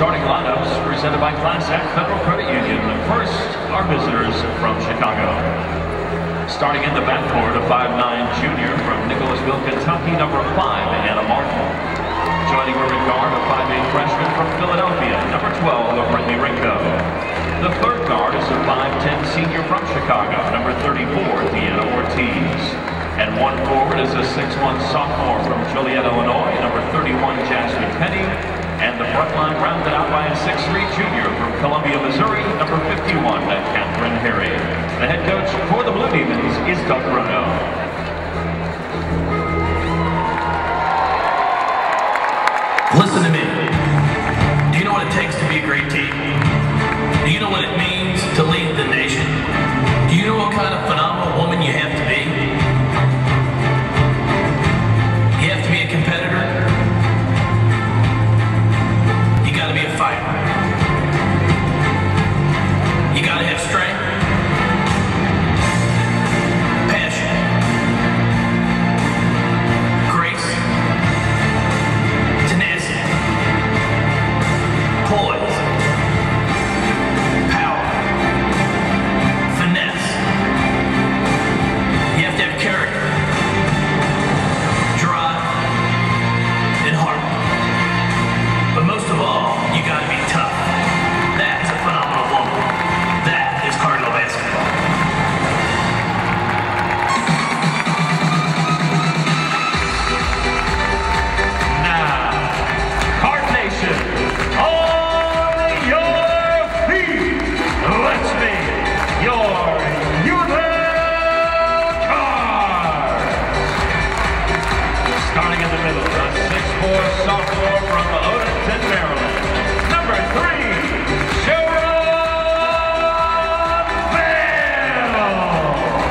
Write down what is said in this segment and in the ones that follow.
starting lineups presented by Class Act Federal Credit Union. First, our visitors from Chicago. Starting in the backcourt, a 5'9" junior from Nicholasville, Kentucky, number 5, Hannah Martin. Joining her in guard, a 5'8" freshman from Philadelphia, number 12, Brittany Rinko. The third guard is a 5'10" senior from Chicago, number 34, Deanna Ortiz. And one forward is a 6'1" sophomore from Joliet, Illinois, number 31, Jasmine Penny. And the front line rounded out by a 6'3" junior from Columbia, Missouri, number 51, Catherine Harry. The head coach for the Blue Demons is Doug Bruno. Listen to me. Do you know what it takes to be a great team? Do you know what it means to lead the nation? Do you know what kind of phenomenal woman you have to be? You have to be a competitor. You got to be a fighter. You got to have strength, passion, grace, tenacity, poise, power, finesse. You have to have character, drive, and heart. But most of all, you got to be tough. That's a phenomenal woman. That is Cardinal basketball. Now, Card Nation, on your feet. Let's meet your Card. Starting in the middle, a 6'4" sophomore from Odenton, Maryland, number 3, Sharon Bell.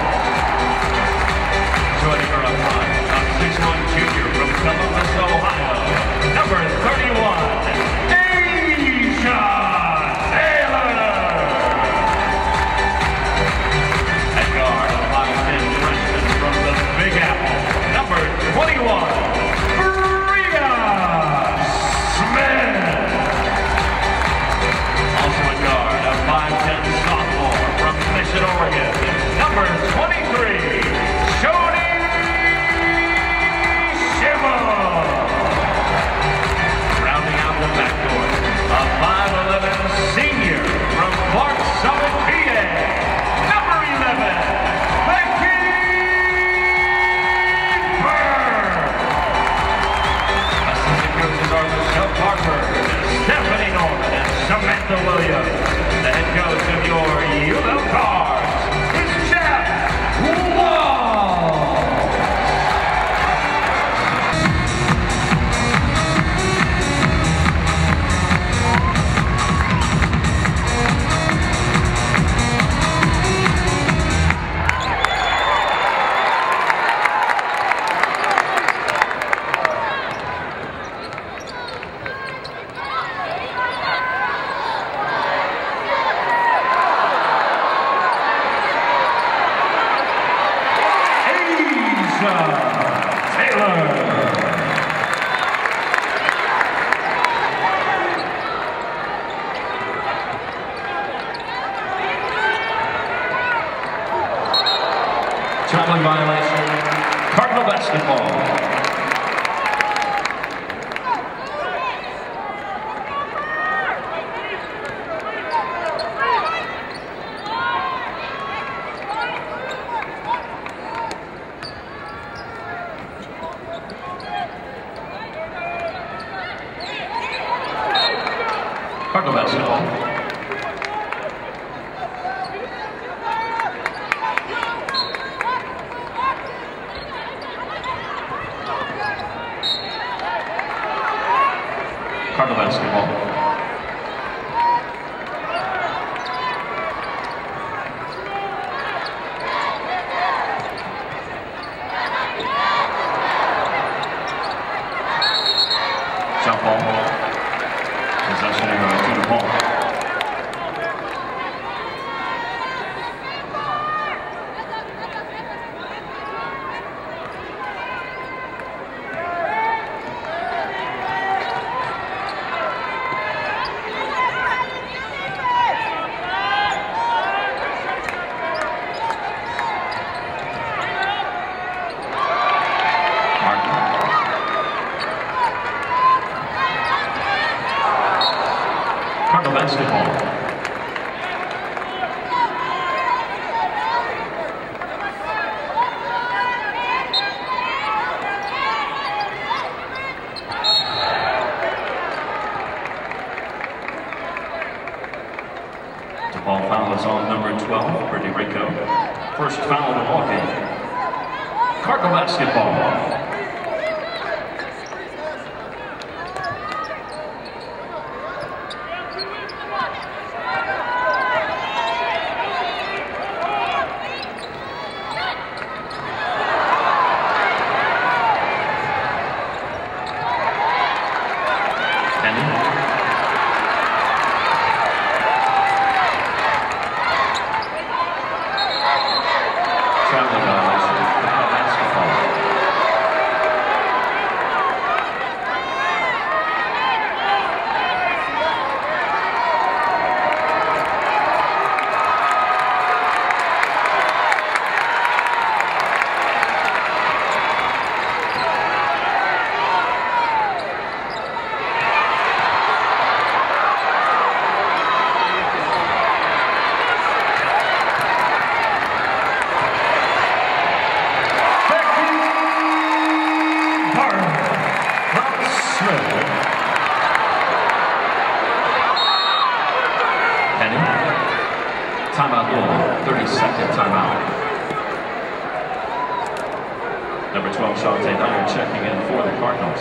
Joining her up front, a 6'1" junior from Columbus, Ohio, number 31, Asia Taylor. At guard, a 5'10" freshman from the Big Apple, number 21, Bria Smith. Also at guard, a 5'10" sophomore from Mission, Oregon, number 23, Shoni Shimmer. Rounding out the backcourt, a 5'11" senior from Clark Summit, PA, number 11, Becky Bird. Assistant coaches are Michelle Parker, Stephanie Norman, and Samantha Williams. The head coach of your UL Cards is Jeff Wall. Taylor. Traveling violation, Cardinal basketball. Cardinal basketball. Cardinal basketball. Jump ball. Possession to the ball. Cardinal basketball. Ball foul is on number 12, Brittany Rico. First foul of the ball game. Cardinal basketball. Timeout goal, 30-second timeout. Number 12, Shantae Dyer checking in for the Cardinals.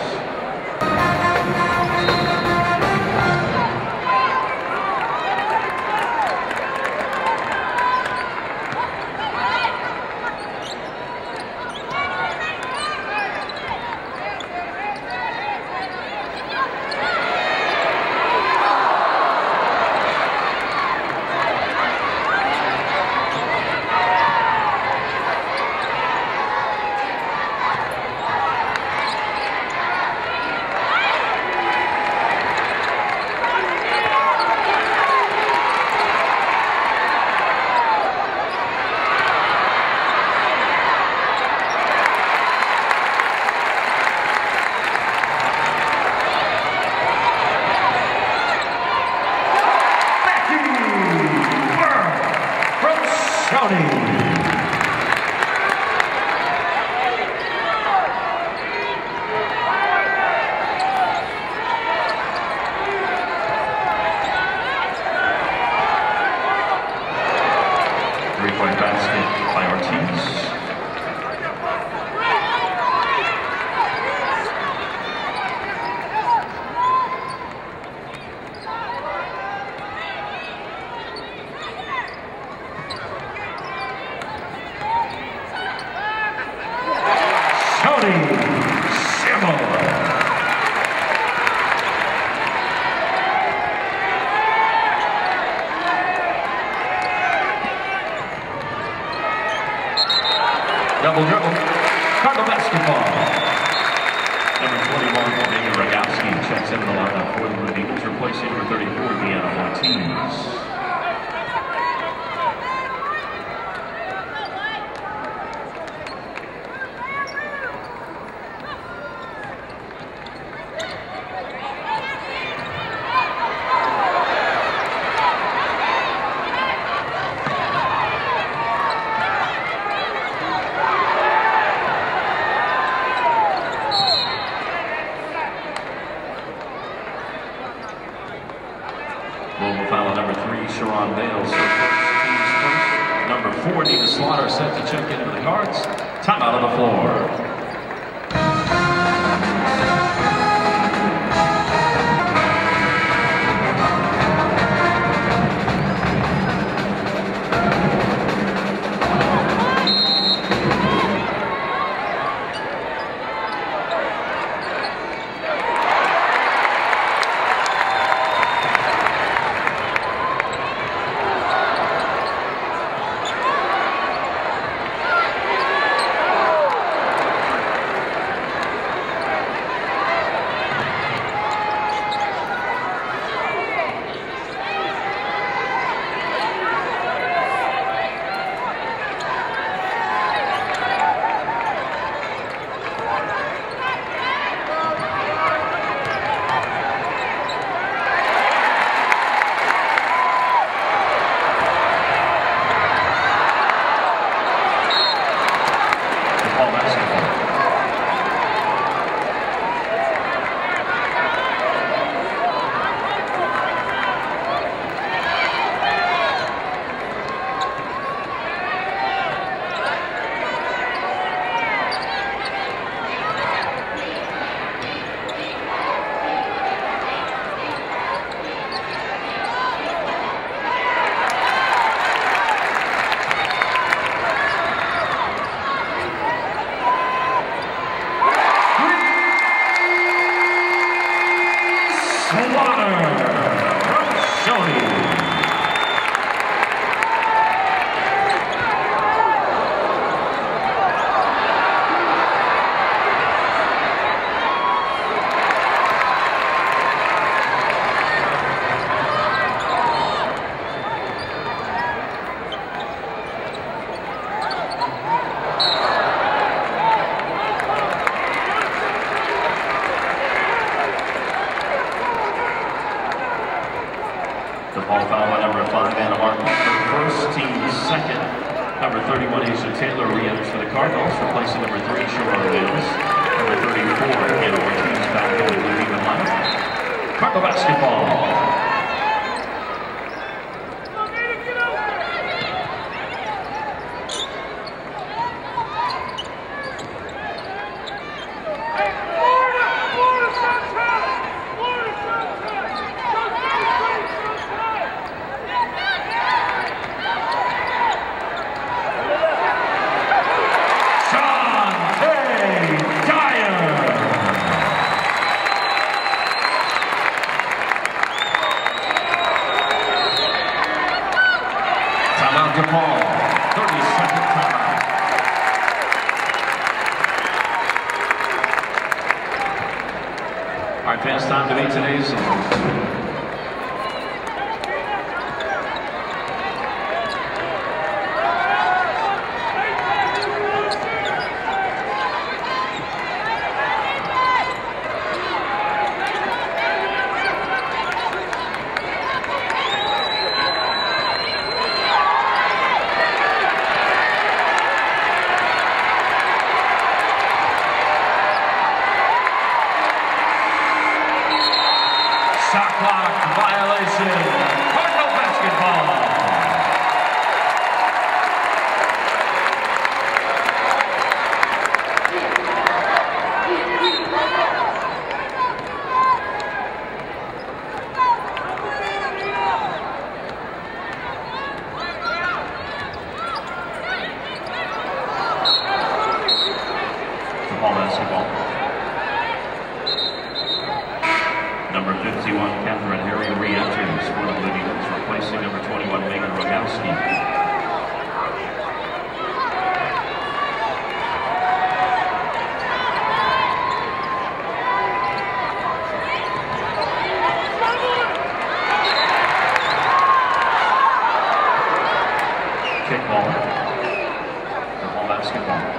Three-point basket by Ortiz. Double dribble. Cardinal basketball. Number 21, David Rogowski checks in the lineup for the Blue Eagles, replacing number 34, Deanna Ortiz. Global foul number 3, Sharon Bales. So team's first. Number 4, Nina Slaughter set to check into the Cards. Timeout on the floor. Ball foul by number 5, Anna Martin. Her first, team's second. Number 31, Asia Taylor, re-enters for the Cardinals, replacing number 3, Sherrod Mills. Number 34, Hannah Ortiz, back in the blue even lineup. Cardinal basketball. DePaul, 30-second timeout. All right, fans, time to meet today's shot clock violation. Cardinal basketball. DePaul basketball. Number 51, Catherine Harry, re-enters for the Blue Eagles, replacing number 21, Megan Rogowski. Kickball. DePaul basketball.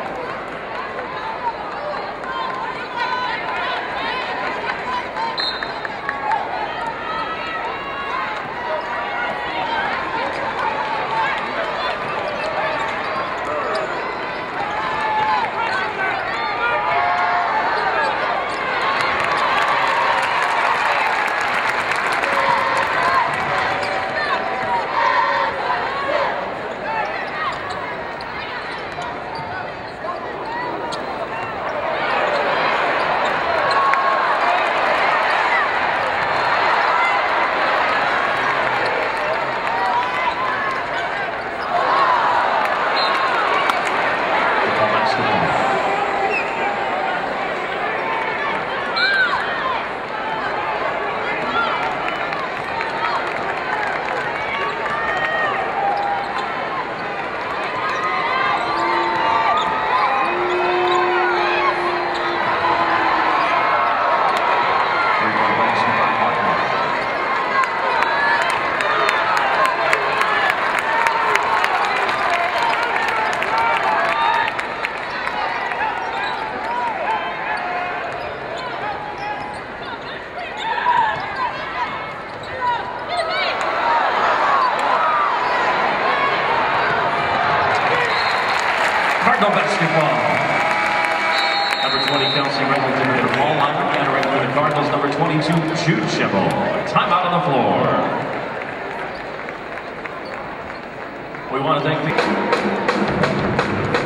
Cardinal basketball. Number 20, Kelsey Reynolds into the ball line. Entering for the Cardinals, number 22, Jude Schimmel. Timeout on the floor. We want to thank the...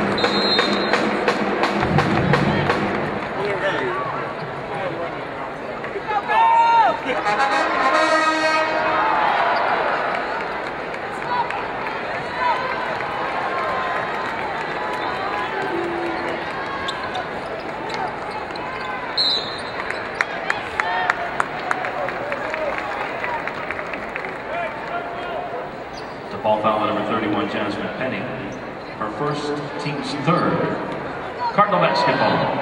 Ball foul by number 31, Jasmine Penny. Her first, team's third. Cardinal basketball.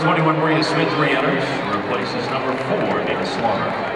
21, Maria Smith re-enters, replaces number 4, Nina Slaughter.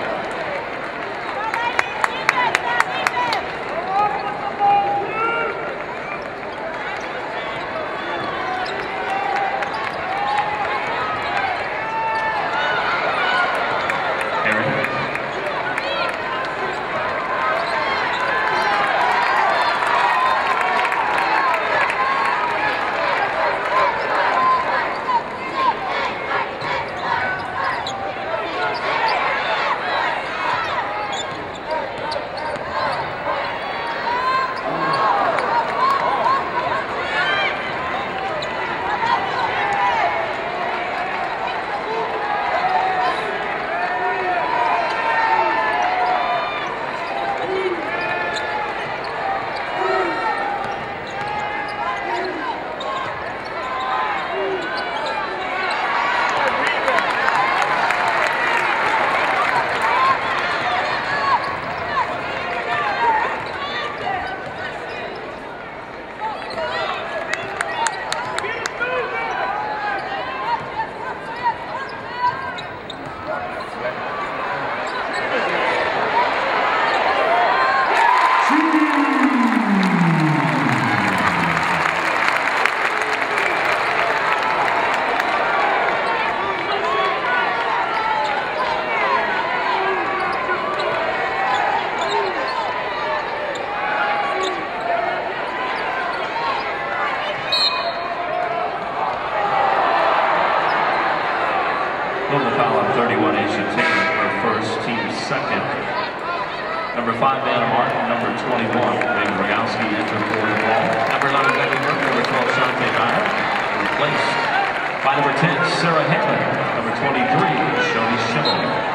Global foul on 31, Asian Taylor for first, team second. Number 5, Anna Martin. Number 21, Megan Rogowski enter for the ball. Number 11, Becky Burke. Number 12, Shante Dyer. Replaced by number 10, Sarah Hammond. Number 23, Shoni Schimmel.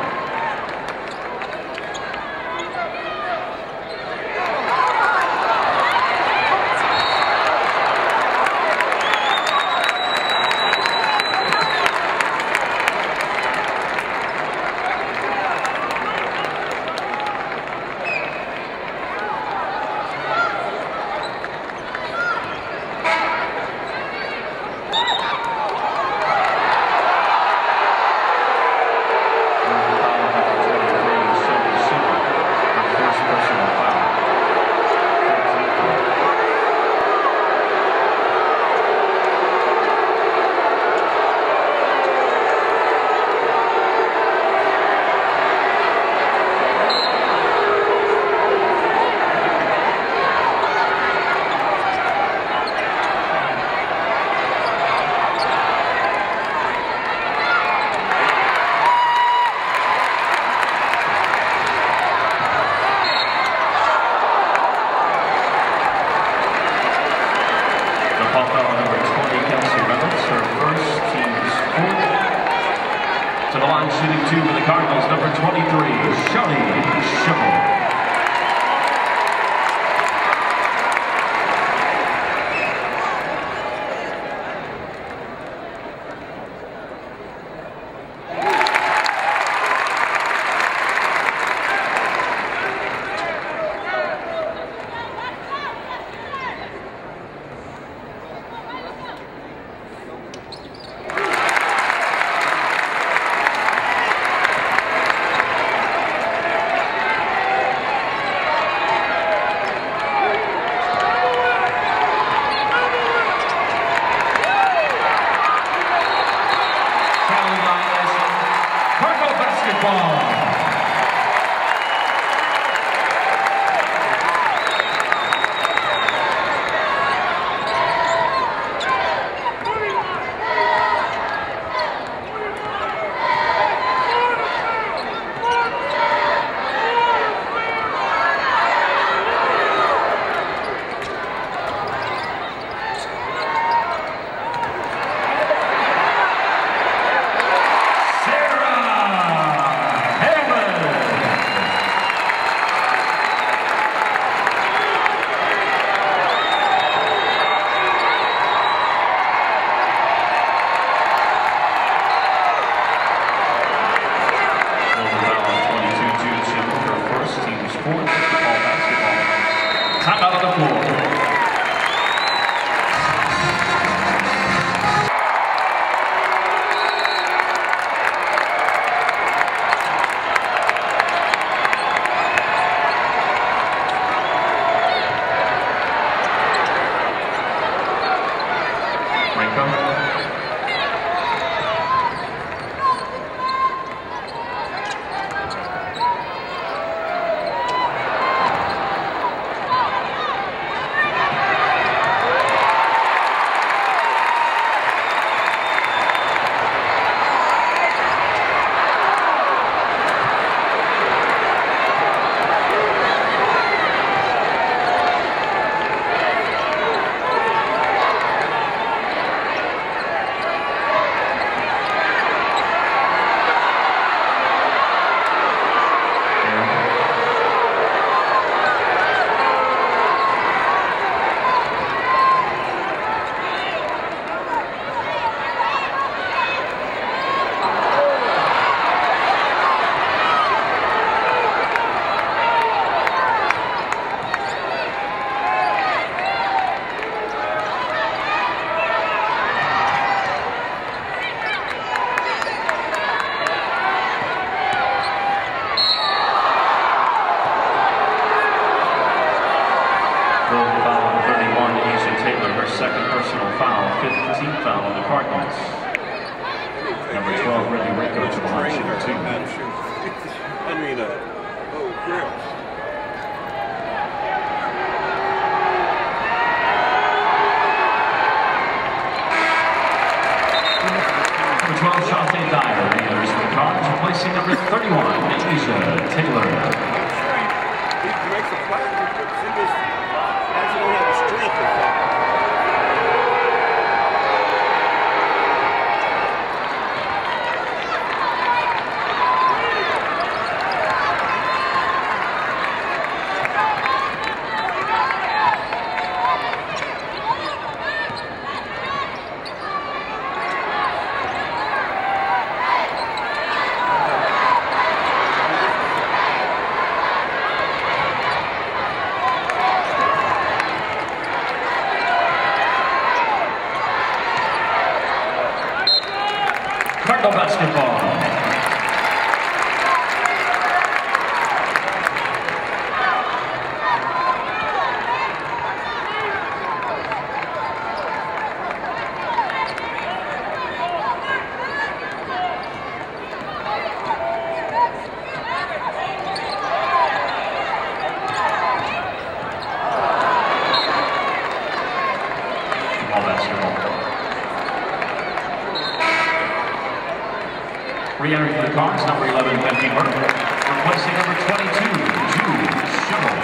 To the line, shooting 2 for the Cardinals, number 23, Shoni Schimmel. Time out on the floor. personal foul, 15th foul on the Cardinals. Number 12, Ricky Rico to the line, shooter 2. I mean, oh, grill. Number 12, Shante Dyer, re-enters for the Cards, replacing number 31, Asia Taylor. He makes a play. He just actually don't have the strength of that. Cardinal basketball. Re-entering for the Cards, number 11, Becky Burke, replacing number 22, Jude Schimel.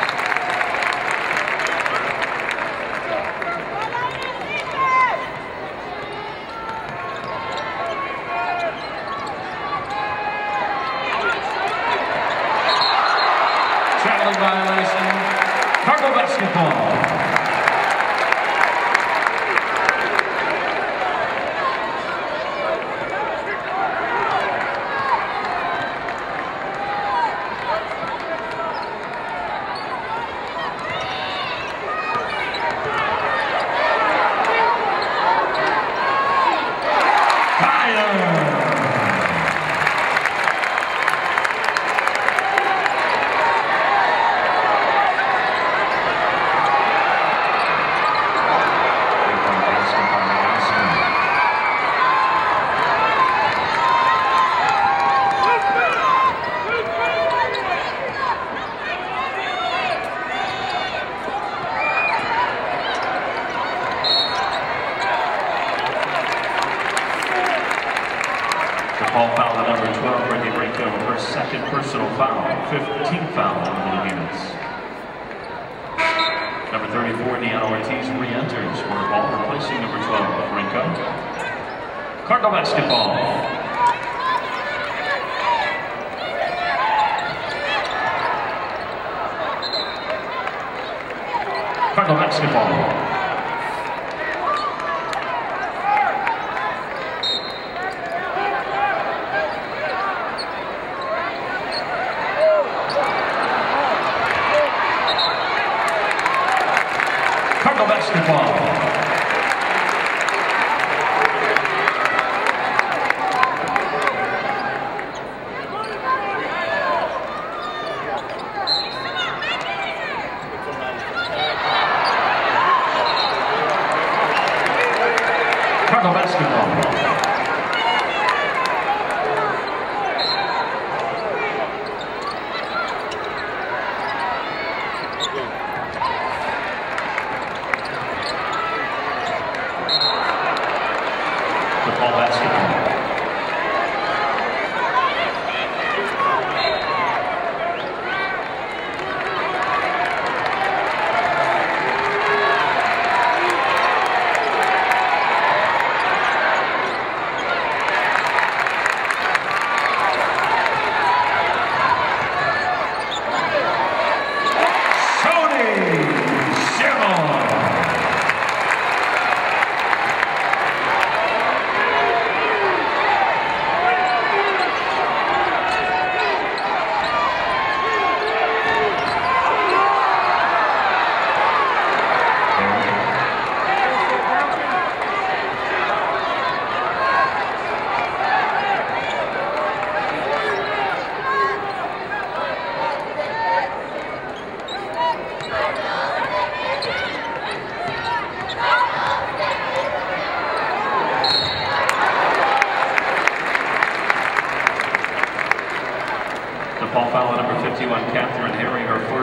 Traveling violation, Cardinal basketball. Paul foul to number 12, Ricky Rico, her second personal foul, 15th foul on the units. Number 34, Deanna Ortiz re-enters for Paul, replacing number 12, Rico. Cardinal basketball. Cardinal basketball. Cardinal basketball. Cardinal basketball.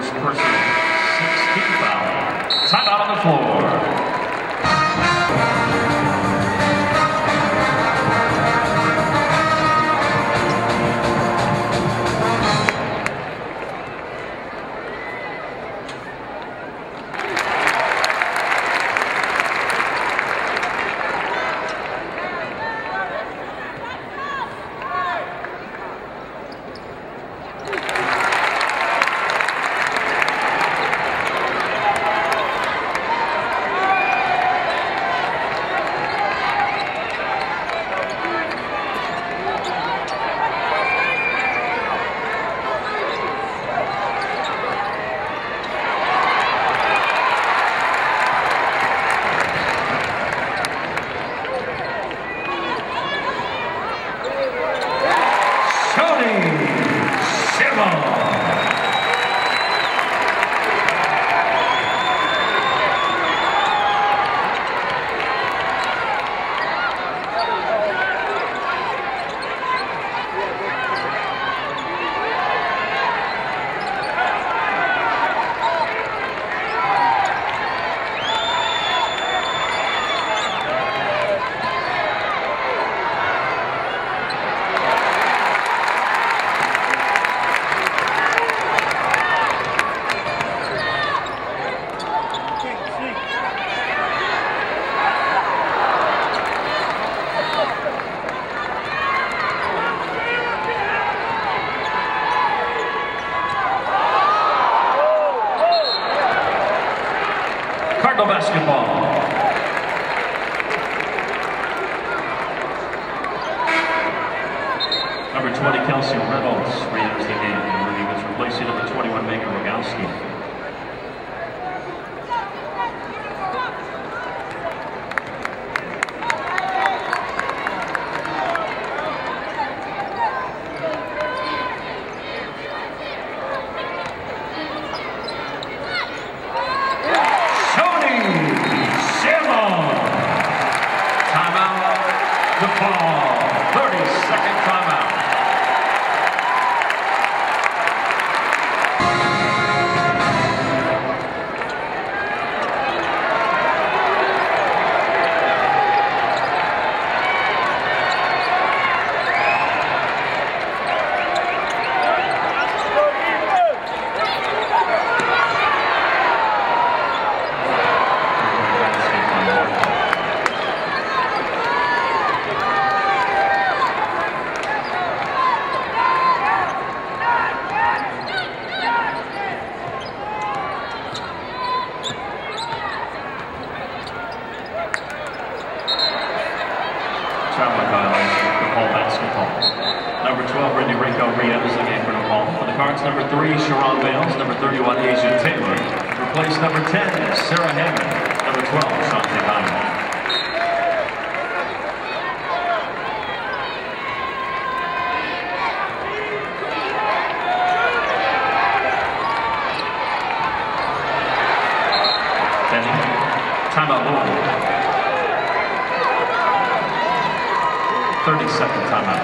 first personal 16th foul. Timeout on the floor. Basketball. Number 20, Kelsey Reynolds, re-enters the game. He was replacing number 21, Megan Rogowski. Number 12, Brittany Rico re-enters the game for Nepal. For the Cards, number 3, Sharon Bales. Number 31, Asia Taylor. Replace number 10, Sarah Hammond. Number 12, Shantae Diamond. Timeout Louisville. 30-second timeout.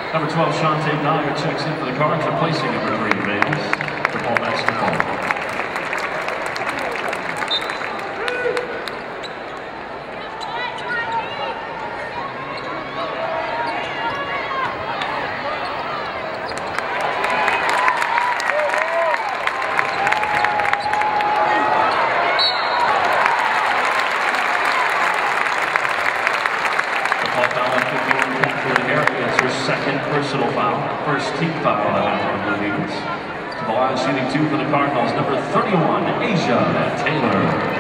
Number 12, Shante Dyer checks in for the Cards, replacing number 3, Vales, DePaul Basketball. Second personal foul, first team foul on the Eagles. To the line shooting 2 for the Cardinals, number 31, Asia Taylor.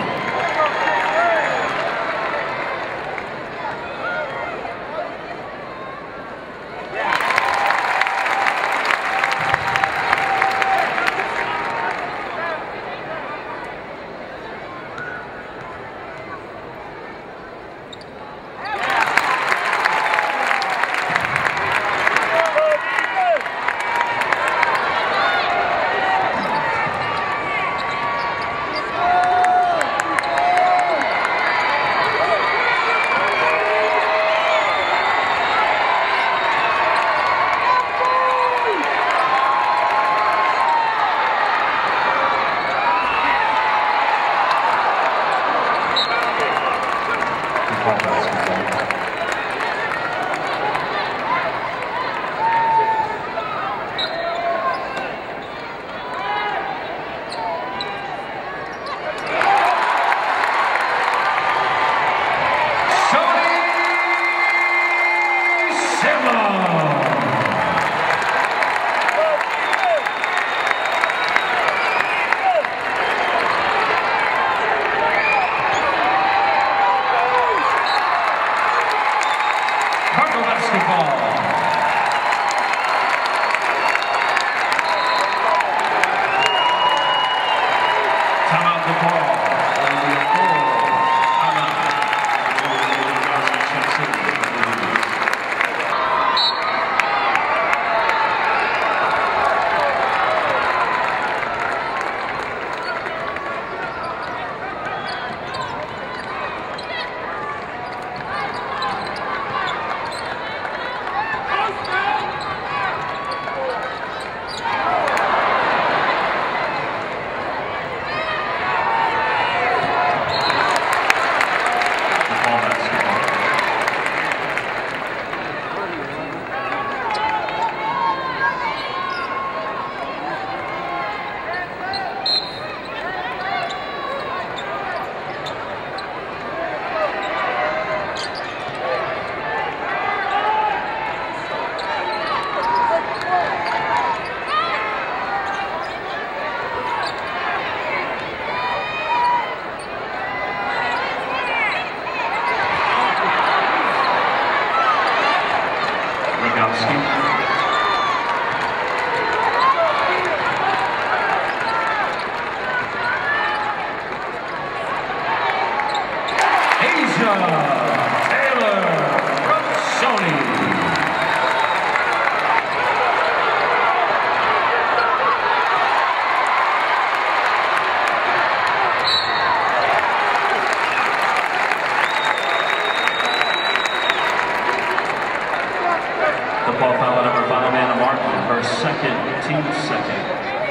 Ball foul on number 5, Anna Martin, her second, team second.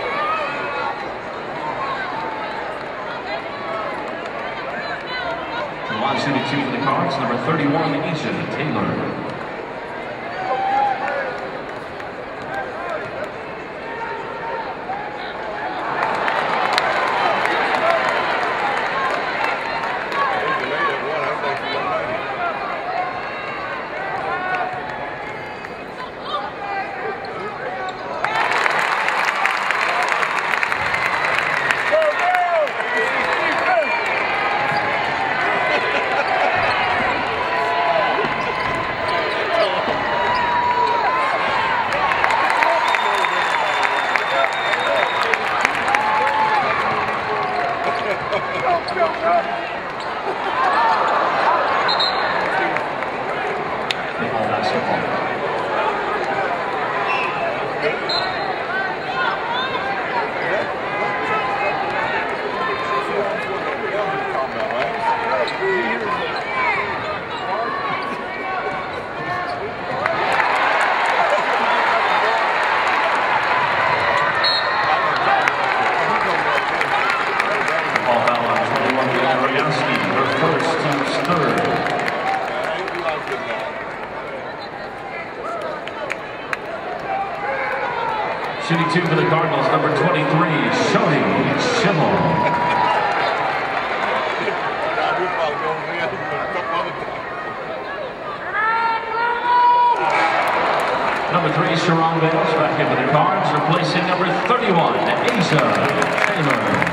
To the line shooting 2 for the Cards, number 31, Asia Taylor. Shooting 2 for the Cardinals, number 23, Shoni Schimmel. Number 3, Sharon Bales, back into the Cards, replacing number 31, Asia Taylor.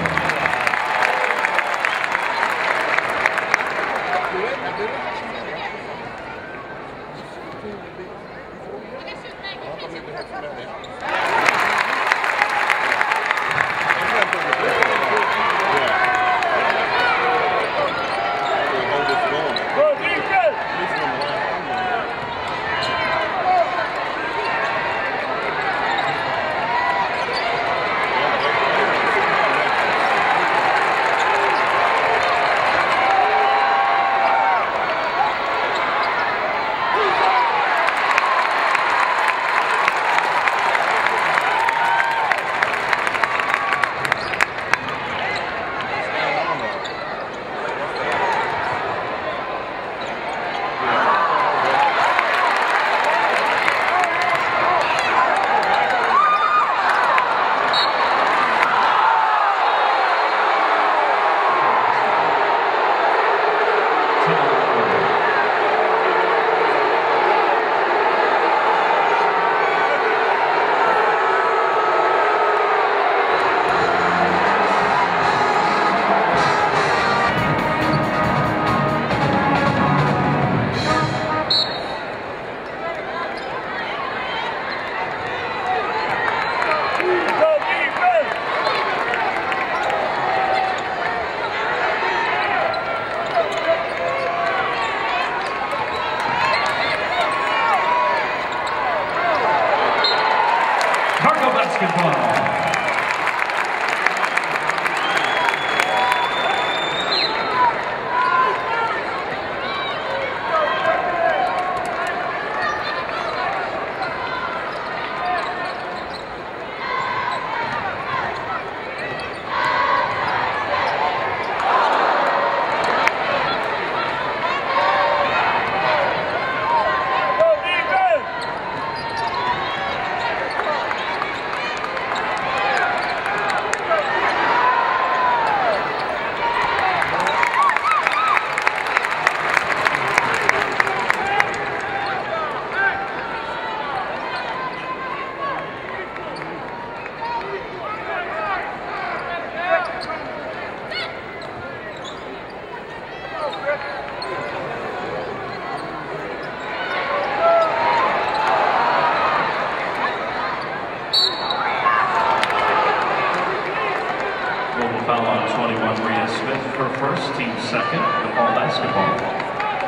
Foul on 21, Rhea Smith for first, team second, the ball basketball.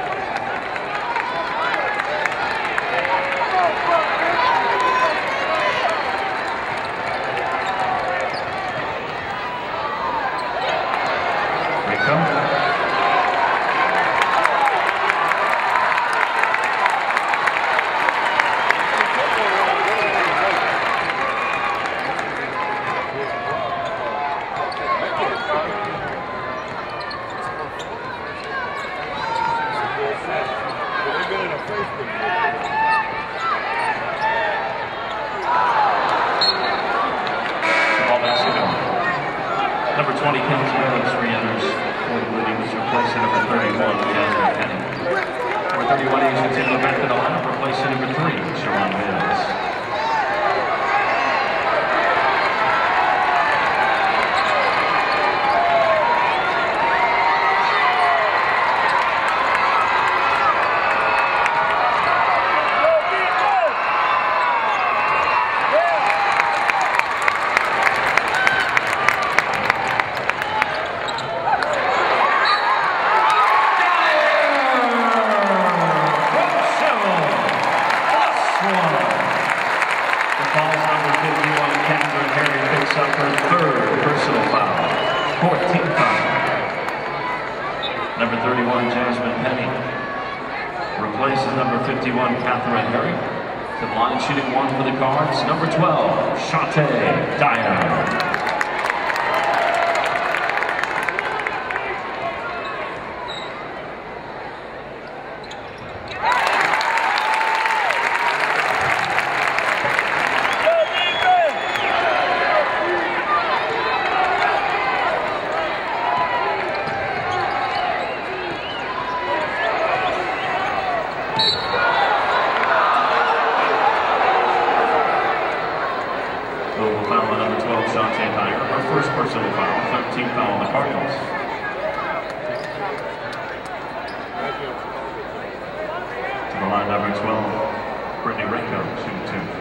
Number 20, Kenneth Rhodes, re-enters for the Williams, replacing number 31, Jasmine Penny. Number 31, Asia Taylor back to the lineup, replacing number 3, Sharon Bales. Number 31, Jasmine Penny, replaces number 51, Catherine Harry. To the line shooting 1 for the Cards, number 12, Shante Dyer. Dante Heyer, her first personal foul, 13th foul on the Cardinals. To the line, number 12, Brittany Renko, shooting 2.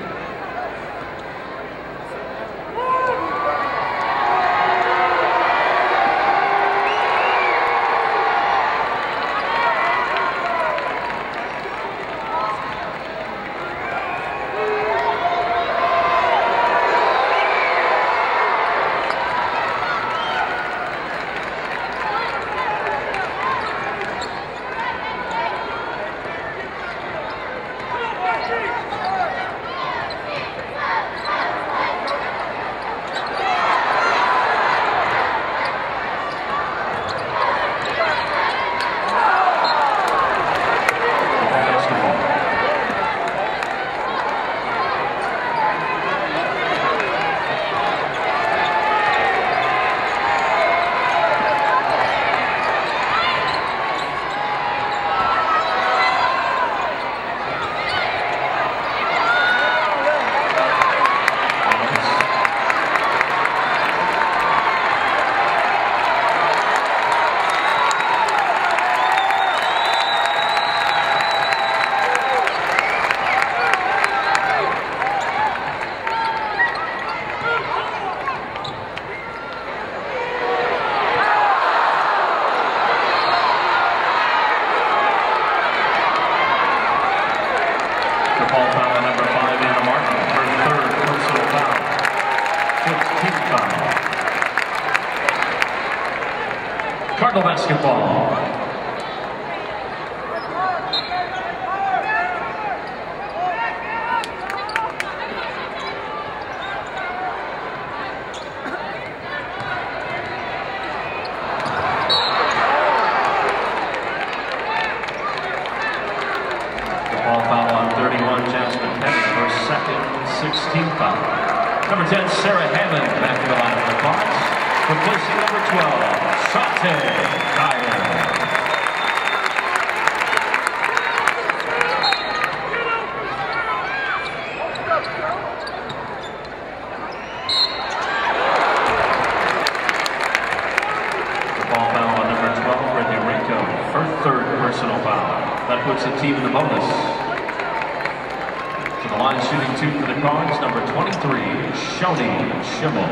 Cardinal basketball. The ball foul on 31, Jasmine Petty, her second, 16th foul. Number 10, Sarah Hammond, back to the line of the box. Replacing number 12, Shante Heyer. The ball foul on number 12, Brittany Renko, her third personal foul. That puts the team in the bonus. To the line shooting 2 for the Cards, number 23, Shoni Schimmel.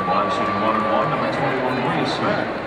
Line shooting 1-1, number 21, Maria Smith.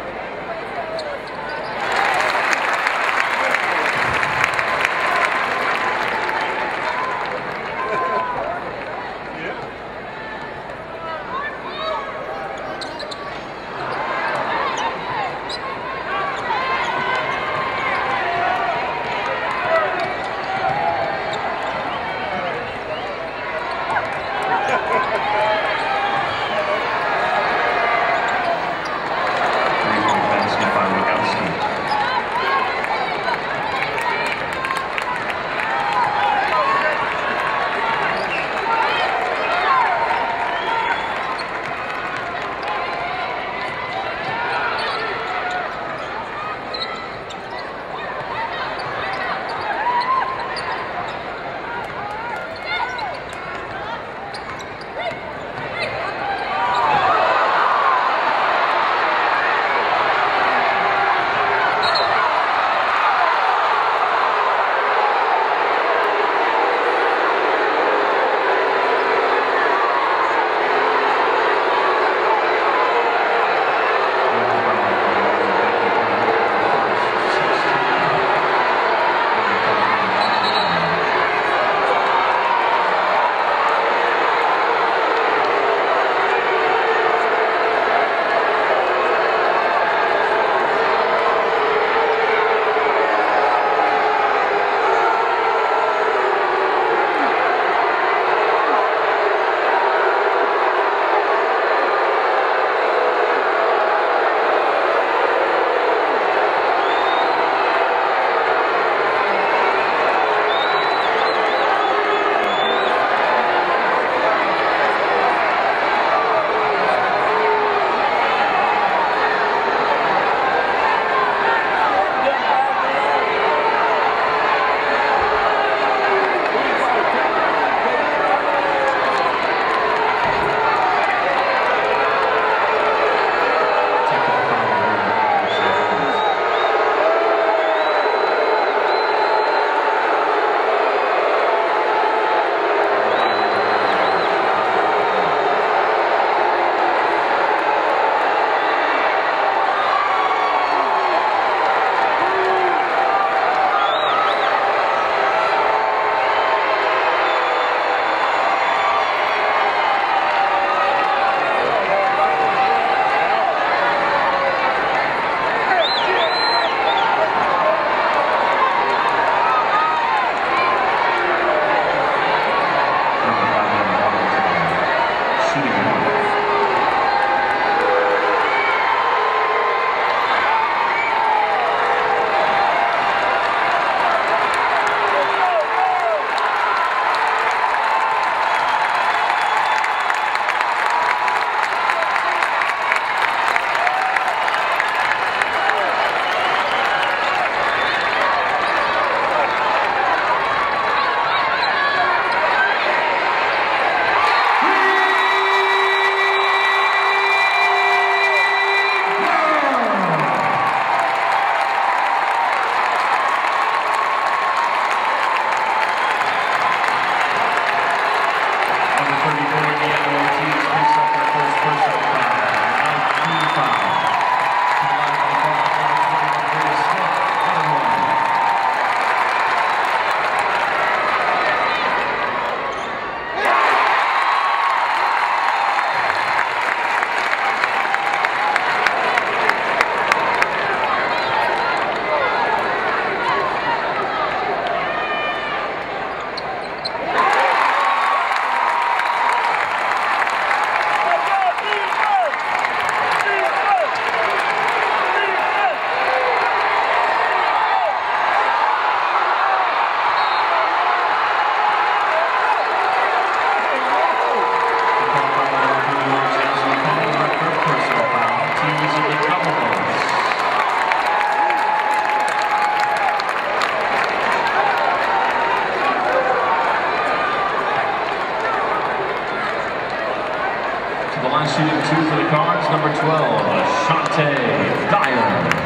Shooting 2 for the Cards, number 12, Shante Dyer.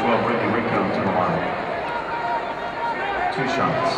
12, Ricky Rico to the line. 2 shots.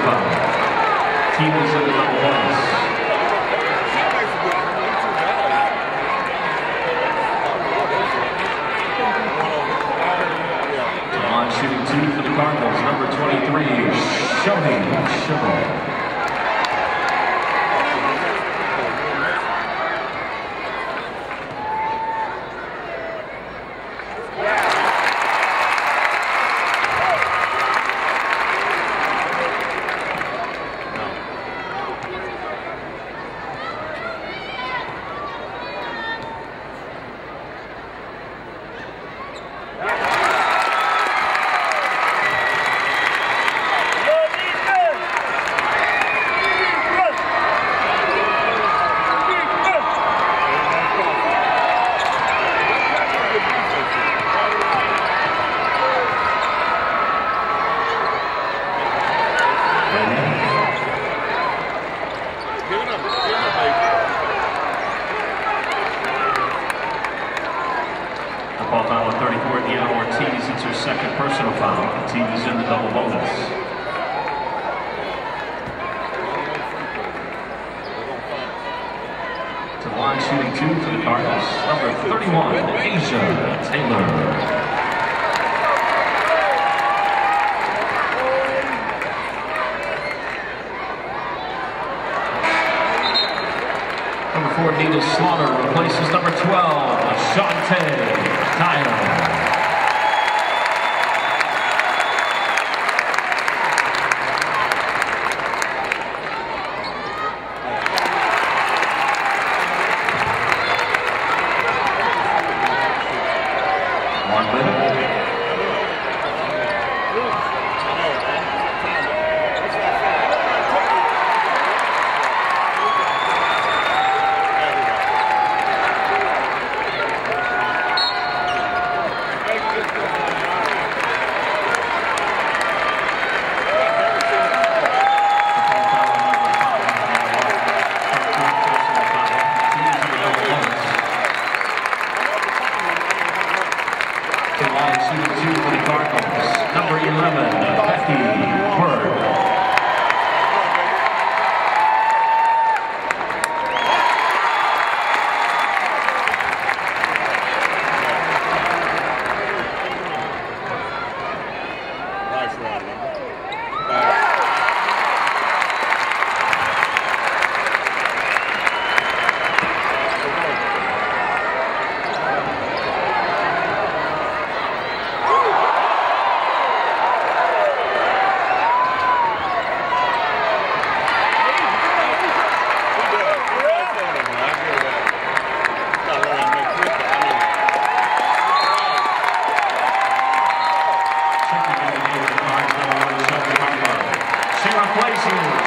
foul. Team is in the double bonus. On shooting 2 for the Cardinals, number 23, Shoni Schimmel. Ball foul with 34, Deanna Ortiz. It's her second personal foul. The team is in the double bonus. To the line shooting 2 for the Cardinals, number 31, Asia Taylor. Number 4, Nina Slaughter replaces number 12, Ashante Tyler. Shooting 2 for the Cardinals, number 11, Becky Bird. She replaces